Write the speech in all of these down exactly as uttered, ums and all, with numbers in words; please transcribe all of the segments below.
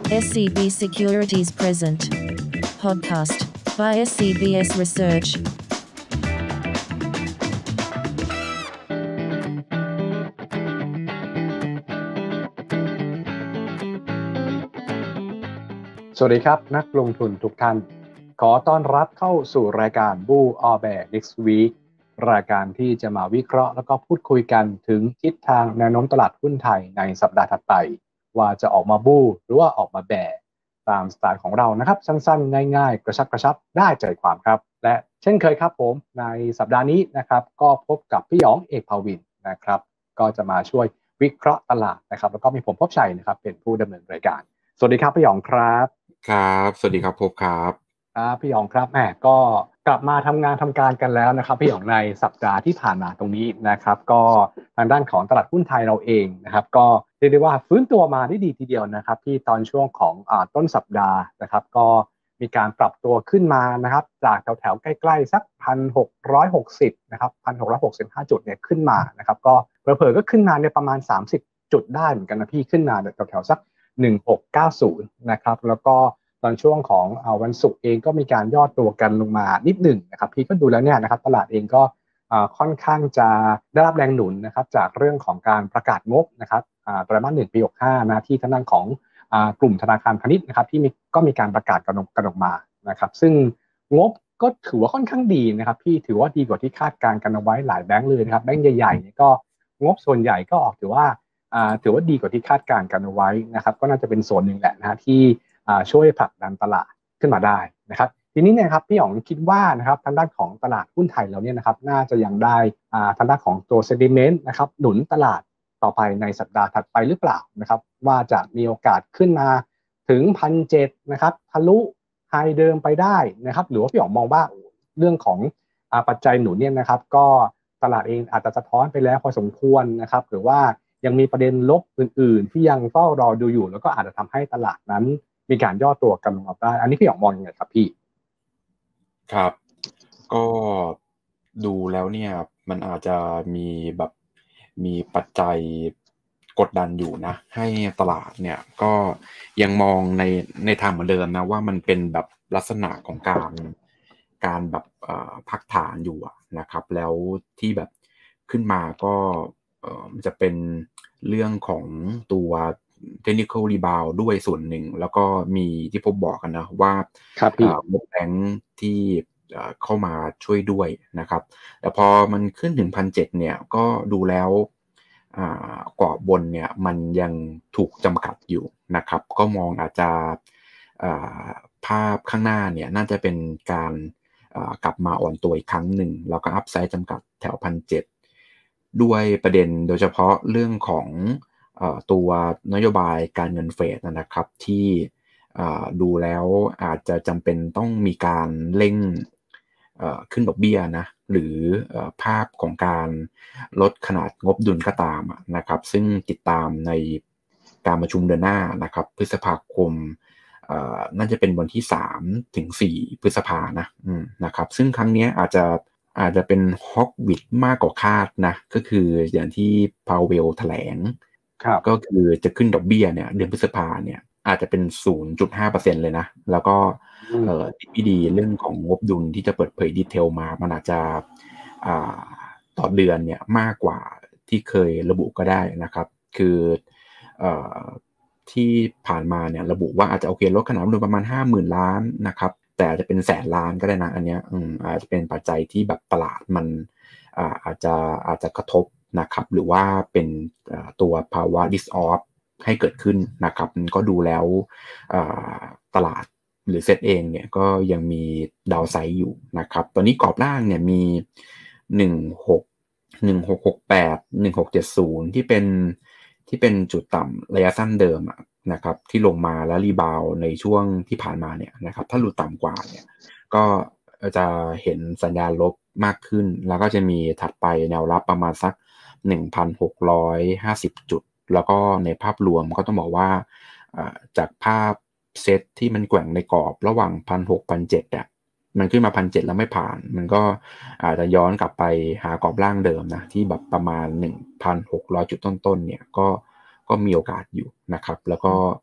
เอส ซี บี Securities Present Podcast by เอส ซี บี เอส Research สวัสดีครับนักลงทุนทุกท่านขอต้อนรับเข้าสู่รายการ Bull or Bear Next Week รายการที่จะมาวิเคราะห์แล้วก็พูดคุยกันถึงทิศทางแนวโน้มตลาดหุ้นไทยในสัปดาห์ถัดไปว่าจะออกมาบูหรือว่าออกมาแบร์ตามสไตล์ของเรานะครับสั้นๆง่ายๆกระชับกระชับได้ใจความครับและเช่นเคยครับผมในสัปดาห์นี้นะครับก็พบกับพี่หยองเอกภาวินนะครับก็จะมาช่วยวิเคราะห์ตลาดนะครับแล้วก็มีผมภพชัยนะครับเป็นผู้ดำเนินรายการสวัสดีครับพี่หยองครับครับสวัสดีครับพบครับครับพี่หยองครับแหมก็กลับมาทำงานทำการกันแล้วนะครับพี่หยองในสัปดาห์ที่ผ่านมาตรงนี้นะครับก็ทางด้านของตลาดหุ้นไทยเราเองนะครับก็เรียกได้ว่าฟื้นตัวมาได้ดีทีเดียวนะครับที่ตอนช่วงของอ่าต้นสัปดาห์นะครับก็มีการปรับตัวขึ้นมานะครับจากแถวๆใกล้ๆสัก หนึ่งพันหกร้อยหกสิบ นะครับ หนึ่งพันหกร้อยหกสิบห้า จุดเนี่ยขึ้นมานะครับก็เผลอๆก็ขึ้นมาเนี่ยประมาณสามสิบจุดได้เหมือนกันนะพี่ขึ้นมาแถวๆสักหนึ่งพันหกร้อยเก้าสิบนะครับแล้วก็ตอนช่วงของอ่าวันศุกร์เองก็มีการย่อตัวกันลงมานิดหนึ่งนะครับพี่ก็ดูแล้วเนี่ยนะครับตลาดเองก็อ่าค่อนข้างจะได้รับแรงหนุนนะครับจากเรื่องของการประกาศงบนะครับอ่าไตรมาสหนึ่งปีหกสิบห้านะที่ทางด้านของอ่ากลุ่มธนาคารพาณิชย์นะครับที่มีก็มีการประกาศกันกันออกมานะครับซึ่งงบก็ถือว่าค่อนข้างดีนะครับพี่ถือว่าดีกว่าที่คาดการณ์กันเอาไว้หลายแบงก์เลยนะครับแบงก์ใหญ่ๆเนี่ยก็งบส่วนใหญ่ก็ออกถือว่าอ่าถือว่าดีกว่าที่คาดการณ์กันเอาไว้นะครับก็น่าจะเป็นส่วนหนึ่งแหละนะฮะที่อ่าช่วยผลักดันตลาดขึ้นมาได้นะครับทีนี้เนี่ยครับพี่หยองคิดว่านะครับทางด้านของตลาดหุ้นไทยเราเนี่ยนะครับน่าจะยังได้อ่าทางด้านของตัว sentiment นะครับหนุนตลาดต่อไปในสัปดาห์ถัดไปหรือเปล่านะครับว่าจะมีโอกาสขึ้นมาถึง หนึ่งพันเจ็ดร้อย นะครับทะลุไฮเดิมไปได้นะครับหรือว่าพี่หยองมองว่าเรื่องของอ่าปัจจัยหนุนเนี่ยนะครับก็ตลาดเองอาจจะสะท้อนไปแล้วพอสมควรนะครับหรือว่ายังมีประเด็นลบอื่นๆที่ยังเฝ้ารอดูอยู่แล้วก็อาจจะทำให้ตลาดนั้นมีการย่อตัวกันลงมาได้อันนี้พี่หยองมองยังไงครับพี่ครับก็ดูแล้วเนี่ยมันอาจจะมีแบบมีปัจจัยกดดันอยู่นะให้ตลาดเนี่ยก็ยังมองในในทางเหมือนเดิมนะว่ามันเป็นแบบลักษณะของการการแบบเอ่อพักฐานอยู่นะครับแล้วที่แบบขึ้นมาก็เอ่อมันจะเป็นเรื่องของตัว technical rebound ด้วยส่วนหนึ่งแล้วก็มีที่ผมบอกกันนะว่าครับพี่งบแบงค์ที่เข้ามาช่วยด้วยนะครับแต่พอมันขึ้นถึง หนึ่งพันเจ็ดร้อย เนี่ยก็ดูแล้วกรอบบนเนี่ยมันยังถูกจำกัดอยู่นะครับก็มองอาจจะภาพข้างหน้าเนี่ยน่าจะเป็นการกลับมาอ่อนตัวอีกครั้งหนึ่งแล้วก็อัพไซด์จำกัดแถว หนึ่งพันเจ็ดร้อย ด้วยประเด็นโดยเฉพาะเรื่องของตัวนโยบายการเงินเฟดนะครับที่ดูแล้วอาจจะจำเป็นต้องมีการเร่งขึ้นดอกเบี้ยนะหรือภาพของการลดขนาดงบดุลก็ตามนะครับซึ่งติดตามในการประชุมเดือนหน้านะครับพฤษภาคมน่าจะเป็นวันที่สามถึงสี่พฤษภานะนะครับซึ่งครั้งนี้อาจจะอาจจะเป็นฮอกวิดมากกว่าคาดนะก็คืออย่างที่พาวเวลแถลงก็คือจะขึ้นดอกเบี้ยเนี่ยเดือนพฤษภาเนี่ยอาจจะเป็น ศูนย์จุดห้าเปอร์เซ็นต์ เลยนะแล้วก็เอ่อที่ดีเรื่องของงบดุลที่จะเปิดเผยดีเทลมามันอาจจะอ่าต่อเดือนเนี่ยมากกว่าที่เคยระบุก็ได้นะครับคือเอ่อที่ผ่านมาเนี่ยระบุว่าอาจจะโอเคลดขนาดงบดุลประมาณ ห้าหมื่น ล้านนะครับแต่อาจจะเป็นแสนล้านก็ได้นะอันเนี้ยอืมอาจจะเป็นปัจจัยที่แบบตลาดมันอ่าอาจจะอาจจะกระทบนะครับหรือว่าเป็นตัวภาวะ risk off ให้เกิดขึ้นนะครับก็ดูแล้วตลาดหรือเซ็ตเองเนี่ยก็ยังมีดาวไซด์อยู่นะครับตอนนี้กรอบล่างเนี่ยมีหนึ่งหก หนึ่งหกหกแปด หนึ่งหกเจ็ดศูนย์ที่เป็นที่เป็นจุดต่ำระยะสั้นเดิมนะครับที่ลงมาแล้วรีบาวในช่วงที่ผ่านมาเนี่ยนะครับถ้าหลุดต่ำกว่าเนี่ยก็จะเห็นสัญญาณลบมากขึ้นแล้วก็จะมีถัดไปแนวรับประมาณสัก หนึ่งพันหกร้อยห้าสิบ จุดแล้วก็ในภาพรวมก็ต้องบอกว่าจากภาพเซตที่มันแกว่งในกรอบระหว่าง หนึ่งพันหกร้อย หนึ่งพันเจ็ดร้อย อ่ะมันขึ้นมา หนึ่งพันเจ็ดร้อย แล้วไม่ผ่านมันก็อาจจะย้อนกลับไปหากรอบล่างเดิมนะที่แบบประมาณ หนึ่งพันหกร้อย จุดต้นๆเนี่ยก็ก็มีโอกาสอยู่นะครับแล้วก็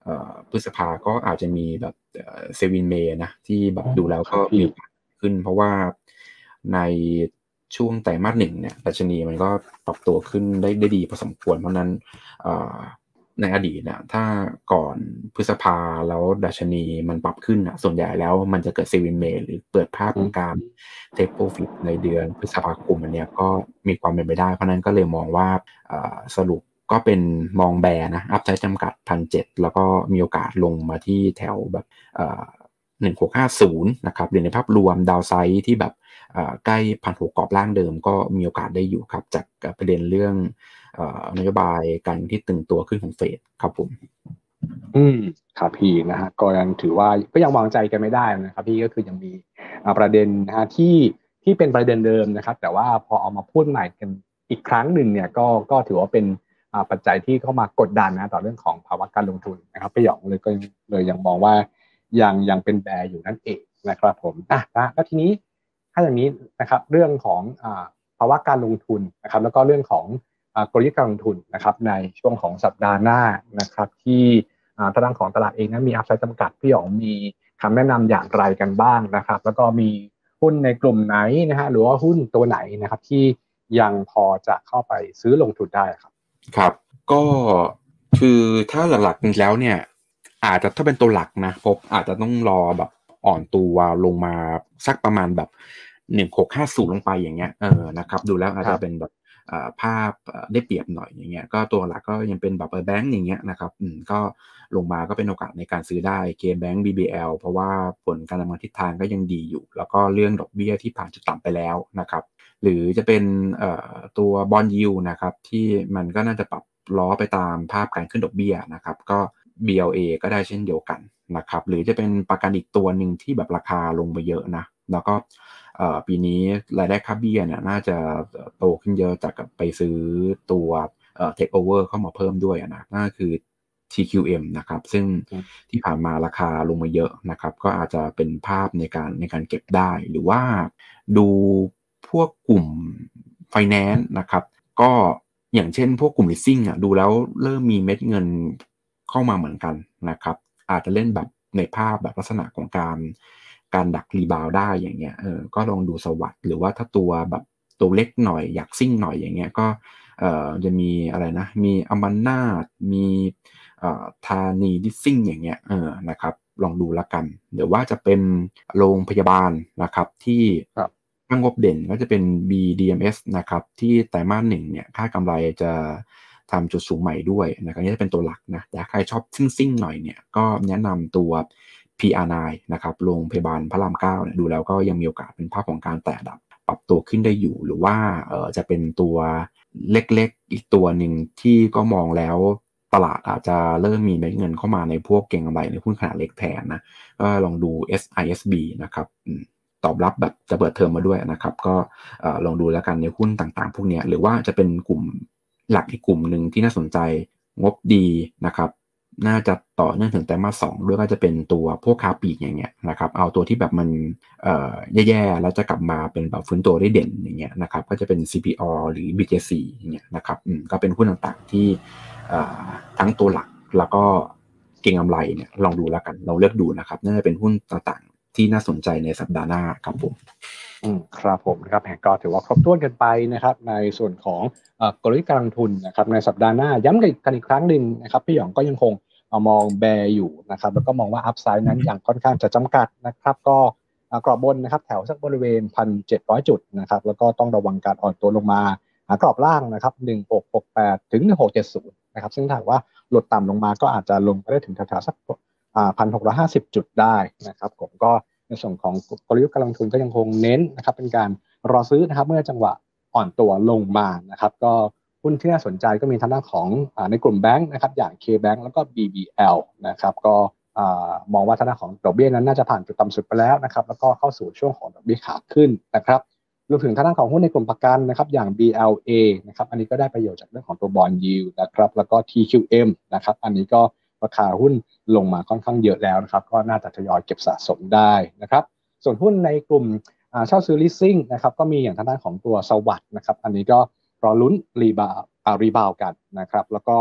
พฤษภาก็อาจจะมีแบบเซวินเมย์นะที่แบบดูแล้วก็มีขึ้นเพราะว่าในช่วงไตรมาสหนึ่งเนี่ยดัชนีมันก็ปรับตัวขึ้นได้ได้ดีพอสมควรเพราะนั้นในอดีตนะถ้าก่อนพฤษภาแล้วดัชนีมันปรับขึ้นอ่ะส่วนใหญ่แล้วมันจะเกิดเซวินเมย์หรือเปิดภาคของการเทคโปรฟิตในเดือนพฤษภาคมอันเนี้ยก็มีความเป็นไปได้เพราะนั้นก็เลยมองว่าสรุปก็เป็นมองแบร์นะอัพไซด์จำกัด หนึ่งพันเจ็ดร้อย แล้วก็มีโอกาสลงมาที่แถวแบบหนึ่งพันหกร้อยห้าสิบนะครับหรือในภาพรวมดาวไซด์ที่แบบใกล้ หนึ่งพันหกร้อย กรอบล่างเดิมก็มีโอกาสได้อยู่ครับจากประเด็นเรื่องนโยบายการที่ตึงตัวขึ้นของเฟดครับผมอืมครับพี่นะฮะก็ยังถือว่าก็ยังวางใจกันไม่ได้นะครับพี่ก็คือยังมีประเด็นนะฮะที่ที่เป็นประเด็นเดิมนะครับแต่ว่าพอเอามาพูดใหม่กันอีกครั้งหนึ่งเนี่ยก็ก็ถือว่าเป็นปัจจัยที่เข้ามากดดันนะต่อเรื่องของภาวะการลงทุนนะครับพี่หยองเลยก็เลยยังมองว่ายังยังเป็นแบร์อยู่นั่นเองนะครับผมอ่ะแล้วทีนี้ถ้าอย่างนี้นะครับเรื่องของภาวะการลงทุนนะครับแล้วก็เรื่องของกลยุทธ์การลงทุนนะครับในช่วงของสัปดาห์หน้านะครับที่ทางด้านของตลาดเองนั้นมีอัพไซด์จำกัดพี่หยองมีคำแนะนำอย่างไรกันบ้างนะครับแล้วก็มีหุ้นในกลุ่มไหนนะฮะหรือว่าหุ้นตัวไหนนะครับที่ยังพอจะเข้าไปซื้อลงทุนได้ครับครับก็คือถ้าหลักๆแล้วเนี่ยอาจจะถ้าเป็นตัวหลักนะพบอาจจะต้องรอแบบอ่อนตัวลงมาสักประมาณแบบหนึ่งพันหกร้อยห้าสิบลงไปอย่างเงี้ยเออนะครับดูแล้วอาจจะเป็นแบบภาพได้เปรียบหน่อยอย่างเงี้ยก็ตัวหลักก็ยังเป็นแบบแบงก์อย่างเงี้ยนะครับอืมก็ลงมาก็เป็นโอกาสในการซื้อได้ K-Bank บี บี แอล เพราะว่าผลการดำเนินทิศทางก็ยังดีอยู่แล้วก็เรื่องดอกเบี้ยที่ผ่านจุดต่ำไปแล้วนะครับหรือจะเป็นตัวบอนด์ยิลด์นะครับที่มันก็น่าจะปรับล้อไปตามภาพการขึ้นดอกเบี้ยนะครับก็ บี แอล เอ ก็ได้เช่นเดียวกันนะครับหรือจะเป็นประกันอีกตัวหนึ่งที่แบบราคาลงไปเยอะนะแล้วก็ปีนี้รายได้ค่าเบี้ยเนี่ยน่าจะโตขึ้นเยอะจากไปซื้อตัวเอ่อ take over เข้ามาเพิ่มด้วยนะนั่นคือ ที คิว เอ็ม นะครับซึ่งที่ผ่านมาราคาลงมาเยอะนะครับก็อาจจะเป็นภาพในการในการเก็บได้หรือว่าดูพวกกลุ่ม finance นะครับก็อย่างเช่นพวกกลุ่ม leasing อ่ะดูแล้วเริ่มมีเม็ดเงินเข้ามาเหมือนกันนะครับอาจจะเล่นแบบในภาพแบบลักษณะของการการดักรีบาวได้อย่างเงี้ยเออก็ลองดูสวัสด์หรือว่าถ้าตัวแบบตัวเล็กหน่อยอยากซิ่งหน่อยอย่างเงี้ยก็เอ่อจะมีอะไรนะมีอมันนาดมีเอ่อธานีดิสซิ่งอย่างเงี้ยเออนะครับลองดูละกันเดี๋ยวว่าจะเป็นโรงพยาบาลนะครับที่ตั้งงบเด่นก็จะเป็น บี ดี เอ็ม เอส นะครับที่ไตรมาสหนึ่งเนี่ยค่ากำไรจะทำจุดสูงใหม่ด้วยนะครับนี่จะเป็นตัวหลักนะแต่ใครชอบซิ่งๆหน่อยเนี่ยก็แนะนำตัว พี อาร์ ไนน์ นะครับโรงพยาบาลพระรามเก้าเนี่ยดูแล้วก็ยังมีโอกาสเป็นภาพของการแตะดับปรับตัวขึ้นได้อยู่หรือว่าเออจะเป็นตัวเล็กๆอีกตัวหนึ่งที่ก็มองแล้วตลาดอาจจะเริ่มมีเม็ดเงินเข้ามาในพวกเก็งกำไรในหุ้นขนาดเล็กแทนนะก็ลองดู เอส ไอ เอส บี นะครับตอบรับแบบจะเปิดเทอมมาด้วยนะครับก็ลองดูแล้วกันในหุ้นต่างๆพวกนี้หรือว่าจะเป็นกลุ่มหลักอีกกลุ่มหนึ่งที่น่าสนใจงบดีนะครับน่าจะต่อเนื่องถึงไตรมาสสองด้วยก็จะเป็นตัวพวกค้าปลีกอย่างเงี้ยนะครับเอาตัวที่แบบมันเอ่อแย่ๆแล้วจะกลับมาเป็นแบบฟื้นตัวได้เด่นอย่างเงี้ยนะครับก็จะเป็น ซี พี อ หรือ บี เจ ซี อย่างเงี้ยนะครับอืมก็เป็นหุ้นต่างๆที่เอ่อทั้งตัวหลักแล้วก็เก็งกำไรเนี่ยลองดูแล้วกันเราเลือกดูนะครับน่าจะเป็นหุ้นต่างๆที่น่าสนใจในสัปดาห์หน้าครับผมอืมครับผมนะครับแผนก็ถือว่าครบถ้วนกันไปนะครับในส่วนของกลยุทธ์การลงทุนนะครับในสัปดาห์หน้าย้ำกันอีกครั้งหนึ่งนะครับพี่หยองก็ยังคงมองแบร์อยู่นะครับแล้วก็มองว่าอัพไซด์นั้นยังค่อนข้างจะจำกัดนะครับก็กรอบบนนะครับแถวสักบริเวณ หนึ่งพันเจ็ดร้อย จุดนะครับแล้วก็ต้องระวังการอ่อนตัวลงมาหากรอบล่างนะครับหนึ่งพันหกร้อยหกสิบแปดถึงหนึ่งพันหกร้อยเจ็ดสิบนะครับซึ่งถ้าว่าหลุดต่ำลงมาก็อาจจะลงไปได้ถึงแถวๆสักอ่า หนึ่งพันหกร้อยห้าสิบ จุดได้นะครับผมก็ในส่วนของกลยุทธ์การลงทุนก็ยังคงเน้นนะครับเป็นการรอซื้อนะครับเมื่อจังหวะอ่อนตัวลงมานะครับก็หุ้นที่น่าสนใจก็มีทางด้านของในกลุ่มแบงค์นะครับอย่าง K-Bank แล้วก็ บี บี แอล นะครับก็มองว่าทางด้านของดอกเบี้ยนั้นน่าจะผ่านจุดต่ำสุดไปแล้วนะครับแล้วก็เข้าสู่ช่วงของดอกเบี้ยขาขึ้นนะครับรวมถึงทางด้านของหุ้นในกลุ่มประกันนะครับอย่าง บี แอล เอ นะครับอันนี้ก็ได้ประโยชน์จากเรื่องของตัว Bond Yield นะครับแล้วก็ ที คิว เอ็ม นะครับอันนี้ก็ราคาหุ้นลงมาค่อนข้างเยอะแล้วนะครับก็น่าจะทยอยเก็บสะสมได้นะครับส่วนหุ้นในกลุ่มเช่าซื้อ leasing นะครับก็มีอย่างทางด้านของตัวสวัสด์นะครับอันนี้ก็รอลุ้นรีบาวรีบาวกันนะครับแล้วก็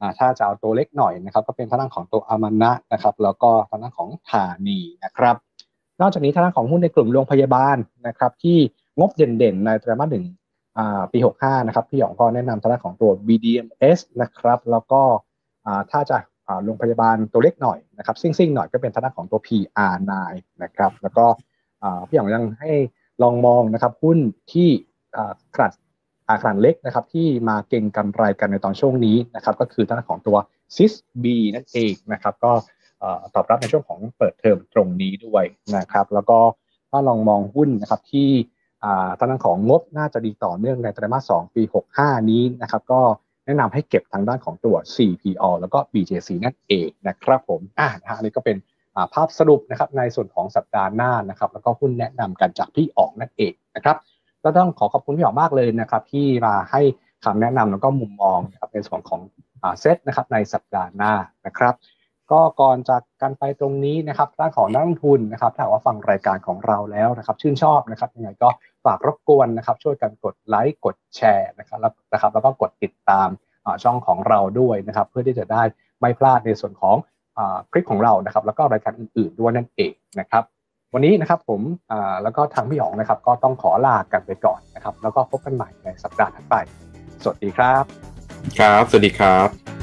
อ่าถ้าจะเอาตัวเล็กหน่อยนะครับก็เป็นทางด้านของตัวอามานะนะครับแล้วก็ทางด้านของธานีนะครับนอกจากนี้ทางด้านของหุ้นในกลุ่มโรงพยาบาลนะครับที่งบเด่นๆในไตรมาสหนึ่งอ่าปีหกสิบห้านะครับพี่หยองก็แนะนำทางด้านของตัว บี ดี เอ็ม เอส นะครับแล้วก็อ่าถ้าจะอ่าโรงพยาบาลตัวเล็กหน่อยนะครับซิ่งๆหน่อยก็เป็นทางด้านของตัว พี อาร์ ไนน์ นะครับแล้วก็อ่าพี่หยองยังให้ลองมองนะครับหุ้นที่อ่าขนาดอาขนาดเล็กนะครับที่มาเก็งกำไรกันในตอนช่วงนี้นะครับก็คือทางด้านของตัว ซิส บี นั่นเองนะครับก็ตอบรับในช่วงของเปิดเทอมตรงนี้ด้วยนะครับแล้วก็ถ้าลองมองหุ้นนะครับที่ทางด้านของงบน่าจะดีต่อเนื่องในไตรมาสสองปีหกสิบห้านี้นะครับก็แนะนำให้เก็บทางด้านของตัว ซี พี อ แล้วก็ บี เจ ซี นั่นเองนะครับผมอ่านะอันนี้ก็เป็นภาพสรุปนะครับในส่วนของสัปดาห์หน้านะครับแล้วก็หุ้นแนะนำกันจากพี่อ๋องนั่นเองนะครับก็ต้องขอขอบคุณพี่อ๋องมากเลยนะครับที่มาให้คำแนะนำแล้วก็มุมมองนะครับในส่วนของเซตนะครับในสัปดาห์หน้านะครับก็ก่อนจากกันไปตรงนี้นะครับด้านของนักลงทุนนะครับถ้าว่าฟังรายการของเราแล้วนะครับชื่นชอบนะครับยังไงก็ฝากรบกวนนะครับช่วยกันกดไลค์กดแชร์นะครับแล้วนะครับแล้วก็กดติดตามช่องของเราด้วยนะครับเพื่อที่จะได้ไม่พลาดในส่วนของคลิปของเรานะครับแล้วก็รายการอื่นๆด้วยนั่นเองนะครับวันนี้นะครับผมแล้วก็ทางพี่อ๋องนะครับก็ต้องขอลากันไปก่อนนะครับแล้วก็พบกันใหม่ในสัปดาห์ถัดไปสวัสดีครับครับสวัสดีครับ